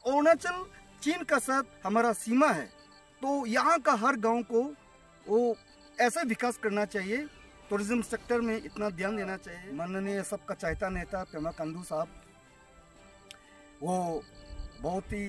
अरुणाचल चीन का साथ हमारा सीमा है, तो यहाँ का हर गांव को वो ऐसा विकास करना चाहिए। टूरिज्म सेक्टर में इतना ध्यान देना चाहिए। माननीय सबका चाहता नेता पेमा खांडू साहब, वो बहुत ही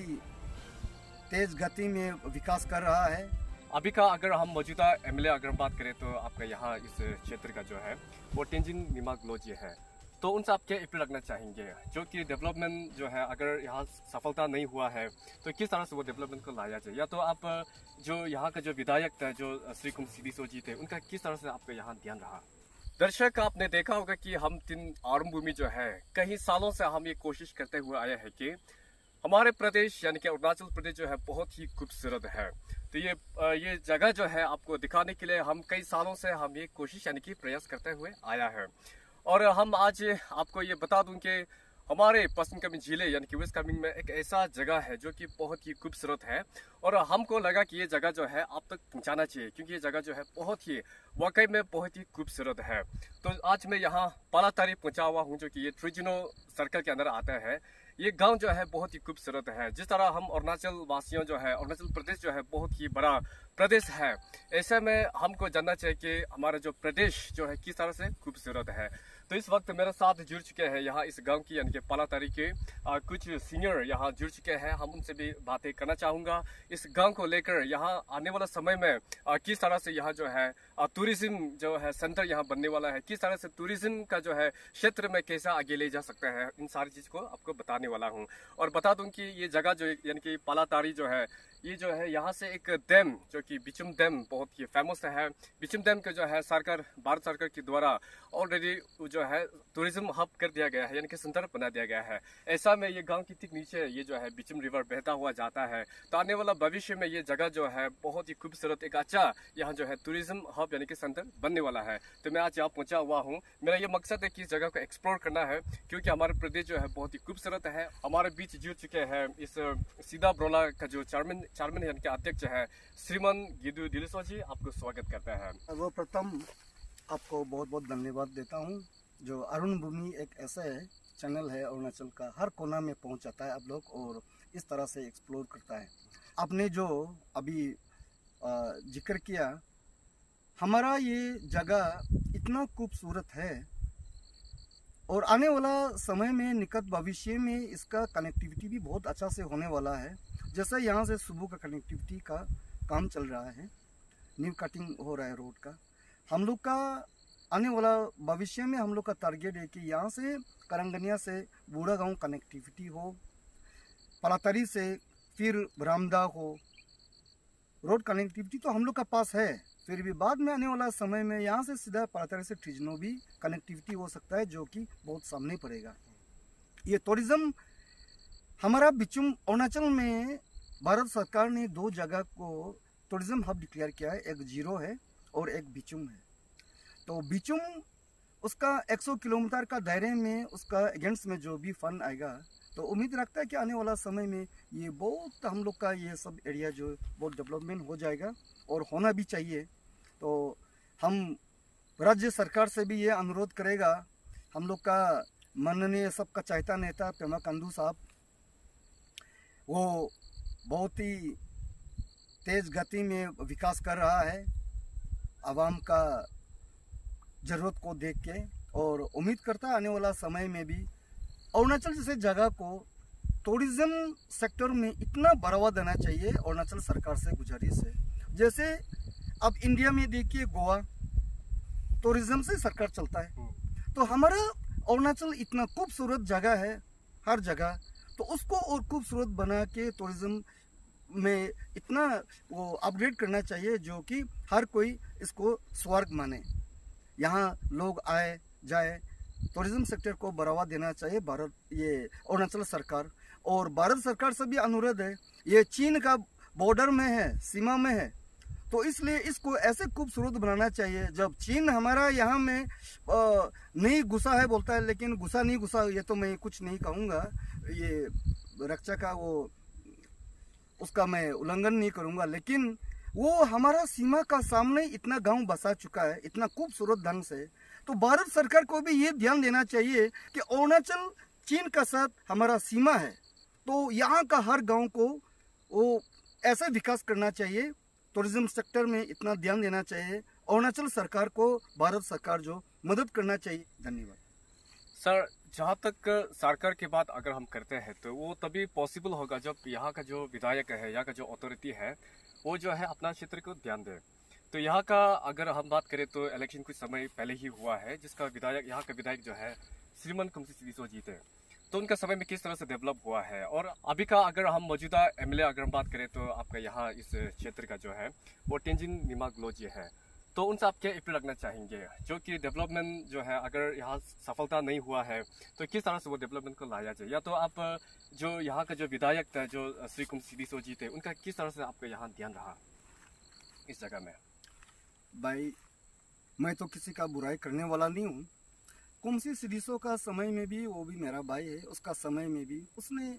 तेज गति में विकास कर रहा है। अभी का अगर हम मौजूदा एमएलए अगर बात करें तो आपका यहाँ इस क्षेत्र का जो है वो तेंजिन निमाग लोजी है, तो उनसे आप क्या अपील रखना चाहेंगे जो कि डेवलपमेंट जो है अगर यहाँ सफलता नहीं हुआ है तो किस तरह से वो डेवलपमेंट को लाया जाए, या तो आप जो यहाँ का जो विधायक थे जो श्री कुम सिडिसो जी थे उनका किस तरह से आपका यहाँ ध्यान रहा। दर्शक आपने देखा होगा कि हम तीन आरम भूमि जो है कई सालों से हम ये कोशिश करते हुए आए हैं कि हमारे प्रदेश यानी कि अरुणाचल प्रदेश जो है बहुत ही खूबसूरत है। तो ये जगह जो है आपको दिखाने के लिए हम कई सालों से हम ये कोशिश यानी कि प्रयास करते हुए आया है। और हम आज आपको ये बता दूं कि हमारे पश्चिम कामेंग जिले यानी कि वेस्ट कामेंग में एक ऐसा जगह है जो कि बहुत ही खूबसूरत है, और हमको लगा कि ये जगह जो है आप तक पहुंचाना चाहिए क्योंकि ये जगह जो है बहुत ही वाकई में बहुत ही खूबसूरत है। तो आज मैं यहाँ पालातारी पहुंचा हुआ हूँ जो कि ये ट्रिजिनो सर्कल के अंदर आता है। ये गांव जो है बहुत ही खूबसूरत है। जिस तरह हम अरुणाचल वासियों जो है अरुणाचल प्रदेश जो है बहुत ही बड़ा प्रदेश है, ऐसे में हमको जानना चाहिए कि हमारा जो प्रदेश जो है किस तरह से खूबसूरत है। तो इस वक्त मेरे साथ जुड़ चुके हैं यहाँ इस गांव की यानी कि पालातारी के कुछ सीनियर यहाँ जुड़ चुके हैं। हम उनसे भी बातें करना चाहूँगा इस गांव को लेकर, यहाँ आने वाला समय में किस तरह से यहाँ जो है टूरिज्म जो है सेंटर यहाँ बनने वाला है, किस तरह से टूरिज्म का जो है क्षेत्र में कैसा आगे ले जा सकता है, इन सारी चीज़ को आपको बताने वाला हूँ। और बता दूँ कि ये जगह जो यानी कि पालातारी जो है ये जो है यहाँ से एक डैम जो कि बिचुम डैम बहुत ही फेमस है। बिचुम डैम के जो है सरकार भारत सरकार के द्वारा ऑलरेडी जो है टूरिज्म हब कर दिया गया है यानी कि सेंटर बना दिया गया है। ऐसा में ये गांव की ठीक नीचे ये जो है बिचुम रिवर बहता हुआ जाता है। तो आने वाला भविष्य में ये जगह जो है बहुत ही खूबसूरत एक अच्छा यहाँ जो है टूरिज्म हब यानी कि सेंटर बनने वाला है। तो मैं आज यहाँ पहुंचा हुआ हूँ। मेरा ये मकसद है कि इस जगह को एक्सप्लोर करना है क्योंकि हमारे प्रदेश जो है बहुत ही खूबसूरत है। हमारे बीच जुड़ चुके हैं इस सीधा ब्रोला का जो चेयरमैन यानी कि अध्यक्ष है श्रीमान गिदु दिलिसो जी, आपको स्वागत करता है। सर्वप्रथम आपको बहुत बहुत धन्यवाद देता हूँ। जो अरुण भूमि एक ऐसा है चैनल है अरुणाचल का, हर कोना में पहुँच जाता है आप लोग और इस तरह से एक्सप्लोर करता है। आपने जो अभी जिक्र किया, हमारा ये जगह इतना खूबसूरत है और आने वाला समय में निकट भविष्य में इसका कनेक्टिविटी भी बहुत अच्छा से होने वाला है। जैसे यहाँ से सुबह का कनेक्टिविटी का काम चल रहा है, न्यू कटिंग हो रहा है रोड का। हम लोग का आने वाला भविष्य में हम लोग का टारगेट है कि यहाँ से करंगनिया से बूढ़ा गांव कनेक्टिविटी हो, पालातारी से फिर रामदा हो, रोड कनेक्टिविटी तो हम लोग का पास है। फिर भी बाद में आने वाला समय में यहाँ से सीधा पालातारी से ट्रिजिनो भी कनेक्टिविटी हो सकता है जो कि बहुत सामने पड़ेगा। ये टूरिज्म हमारा बिचुम अरुणाचल में भारत सरकार ने 2 जगह को टूरिज्म हब डिक्लेयर किया है, एक जीरो है और एक बिचुम है। तो बिचुम उसका 100 किलोमीटर का दायरे में उसका अगेंस्ट में जो भी फंड आएगा, तो उम्मीद रखता है कि आने वाला समय में ये बहुत हम लोग का ये सब एरिया जो बहुत डेवलपमेंट हो जाएगा और होना भी चाहिए। तो हम राज्य सरकार से भी ये अनुरोध करेगा, हम लोग का माननीय सबका चाहता नेता पेमा खांडू साहब, वो बहुत ही तेज गति में विकास कर रहा है आवाम का ज़रूरत को देख के, और उम्मीद करता है आने वाला समय में भी अरुणाचल जैसे जगह को टूरिज्म सेक्टर में इतना बढ़ावा देना चाहिए। अरुणाचल सरकार से गुजारिश है, जैसे अब इंडिया में देखिए गोवा टूरिज्म से सरकार चलता है, तो हमारा अरुणाचल इतना खूबसूरत जगह है हर जगह, तो उसको और खूबसूरत बना के टूरिज्म में इतना वो अपग्रेड करना चाहिए जो कि हर कोई इसको स्वर्ग माने। यहाँ लोग आए जाए, टूरिज्म सेक्टर को बढ़ावा देना चाहिए भारत ये अरुणाचल सरकार। और भारत सरकार से भी अनुरोध है, ये चीन का बॉर्डर में है, सीमा में है, तो इसलिए इसको ऐसे खूबसूरत बनाना चाहिए। जब चीन हमारा यहाँ में नहीं घुसा है बोलता है, लेकिन घुसा नहीं घुसा ये तो मैं कुछ नहीं कहूँगा, ये रक्षा का वो उसका मैं उल्लंघन नहीं करूँगा, लेकिन वो हमारा सीमा का सामने इतना गांव बसा चुका है इतना खूबसूरत ढंग से, तो भारत सरकार को भी ये ध्यान देना चाहिए कि अरुणाचल चीन का साथ हमारा सीमा है, तो यहाँ का हर गांव को वो ऐसा विकास करना चाहिए, टूरिज्म सेक्टर में इतना ध्यान देना चाहिए। अरुणाचल सरकार को भारत सरकार जो मदद करना चाहिए। धन्यवाद सर। जहाँ तक सरकार की बात अगर हम करते हैं तो वो तभी पॉसिबल होगा जब यहाँ का जो विधायक है, यहाँ का जो अथॉरिटी है, वो जो है अपना क्षेत्र को ध्यान दे। तो यहाँ का अगर हम बात करें तो इलेक्शन कुछ समय पहले ही हुआ है, जिसका विधायक, यहाँ का विधायक जो है श्रीमन कुमसी सिडिसो जीते। तो उनका समय में किस तरह से डेवलप हुआ है, और अभी का अगर हम मौजूदा एमएलए अगर हम बात करें तो आपका यहाँ इस क्षेत्र का जो है वो तेंजिन निमाग लोजी है। तो उनसे आप क्या अपील रखना चाहेंगे, जो कि डेवलपमेंट जो है अगर यहाँ सफलता नहीं हुआ है तो किस तरह से वो डेवलपमेंट को लाया जाए? या तो आप जो यहाँ का जो विधायक था जो श्री कुमसी सिडिसो जी थे, उनका किस तरह से आपका यहाँ ध्यान रहा इस जगह में? भाई, मैं तो किसी का बुराई करने वाला नहीं हूँ। कुमसी सिडिसो का समय में भी, वो भी मेरा भाई है, उसका समय में भी उसने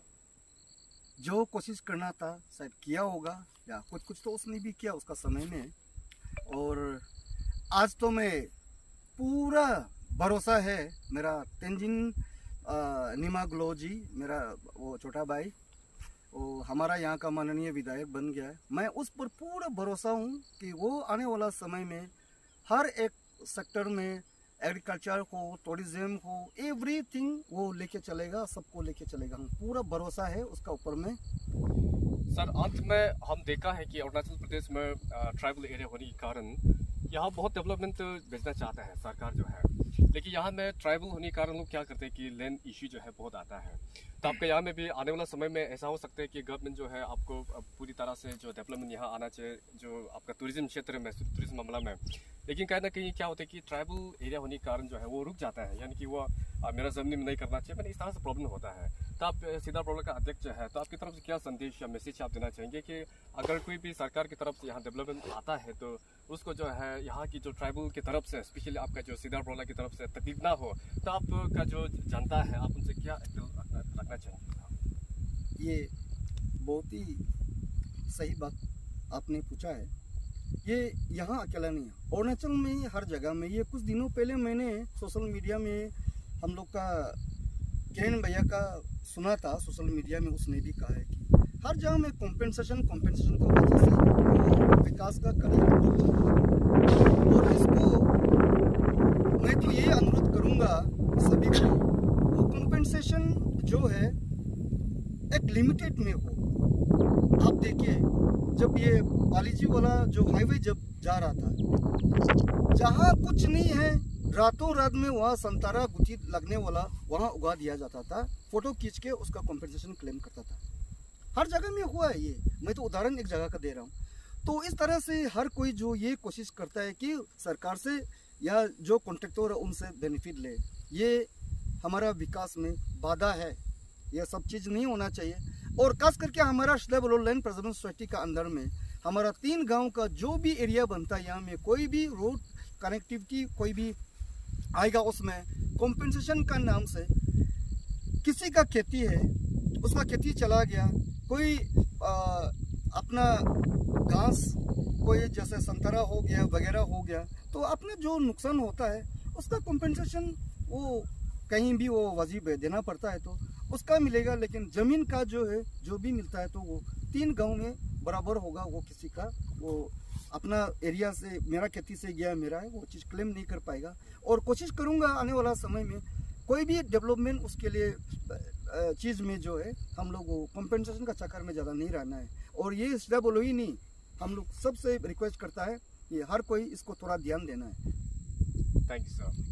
जो कोशिश करना था शायद किया होगा, या कुछ तो उसने भी किया उसका समय में। और आज तो मैं पूरा भरोसा है मेरा तेंजिन निमाग लोजी, मेरा वो छोटा भाई, वो हमारा यहाँ का माननीय विधायक बन गया है। मैं उस पर पूरा भरोसा हूँ कि वो आने वाला समय में हर एक सेक्टर में, एग्रीकल्चर हो, टूरिज्म हो, एवरीथिंग वो लेके चलेगा, सबको लेके चलेगा। पूरा भरोसा है उसका ऊपर में। सर, अंत में हम देखा है कि अरुणाचल प्रदेश में ट्राइबल एरिया होने के कारण यहाँ बहुत डेवलपमेंट भेजना चाहता है सरकार जो है, लेकिन यहाँ में ट्राइबल होने के कारण लोग क्या करते हैं कि लैंड इश्यू जो है बहुत आता है। तो आपके यहाँ में भी आने वाला समय में ऐसा हो सकता है कि गवर्नमेंट जो है आपको पूरी तरह से जो डेवलपमेंट यहाँ आना चाहिए, जो आपका टूरिज्म क्षेत्र में, टूरिज्म मामला में, लेकिन कहीं ना कहीं क्या होता है कि ट्राइबल एरिया होने के कारण जो है वो रुक जाता है, यानी कि वो मेरा ज़मीन में नहीं करना चाहिए, मैंने इस तरह से प्रॉब्लम होता है। तो आप सीधा प्रॉब्लम का अध्यक्ष है, तो आपकी तरफ से क्या संदेश या मैसेज आप देना चाहेंगे कि अगर कोई भी सरकार की तरफ से यहाँ डेवलपमेंट आता है तो उसको जो है यहाँ की जो ट्राइबल की तरफ से, स्पेशली आपका जो सीधा प्रॉब्लम की तरफ से तकलीफ ना हो, तो आपका जो जनता है आप उनसे क्या अपील रखना चाहेंगे? ये बहुत ही सही बात आपने पूछा है। ये यहाँ अकेला नहीं है, अरुणाचल में हर जगह में। ये कुछ दिनों पहले मैंने सोशल मीडिया में हम लोग का किरण भैया का सुना था, सोशल मीडिया में उसने भी कहा है कि हर जगह में कॉम्पेंसेशन की वजह से विकास का कार्य। और इसको मैं तो ये अनुरोध करूँगा सभी को, वो कॉम्पेंसेशन जो है एक लिमिटेड में हो। आप देखिए, जब ये बालीजी वाला जो हाईवे जब जा रहा था, जहाँ कुछ नहीं है, रातों रात में वहाँ संतरा गुथी लगने वाला वहाँ उगा दिया जाता था, फोटो खींच के उसका कॉम्पेंसेशन क्लेम करता था। हर जगह में हुआ है ये, मैं तो उदाहरण एक जगह का दे रहा हूँ। तो इस तरह से हर कोई जो ये कोशिश करता है कि सरकार से या जो कॉन्ट्रैक्टर है उनसे बेनिफिट ले, ये हमारा विकास में बाधा है। यह सब चीज़ नहीं होना चाहिए। और खास करके हमारा श्लेबल लैंड प्रिजर्वेशन सोसाइटी का अंदर में हमारा 3 गांव का जो भी एरिया बनता है, यहाँ में कोई भी रोड कनेक्टिविटी कोई भी आएगा, उसमें कॉम्पेंसेशन का नाम से किसी का खेती है, उसका खेती चला गया, कोई अपना घास, कोई जैसे संतरा हो गया वगैरह हो गया, तो अपना जो नुकसान होता है उसका कॉम्पेंसेशन वो कहीं भी वो वाजिब है, देना पड़ता है तो उसका मिलेगा। लेकिन ज़मीन का जो है जो भी मिलता है तो वो 3 गांव में बराबर होगा। वो किसी का वो अपना एरिया से, मेरा खेती से गया मेरा है, वो चीज़ क्लेम नहीं कर पाएगा। और कोशिश करूँगा आने वाला समय में कोई भी डेवलपमेंट उसके लिए चीज़ में जो है हम लोग वो कॉम्पेंसेशन का चक्कर में ज़्यादा नहीं रहना है। और ये सीधा बोलो ही नहीं, हम लोग सबसे रिक्वेस्ट करता है कि हर कोई इसको थोड़ा ध्यान देना है। Thank you sir.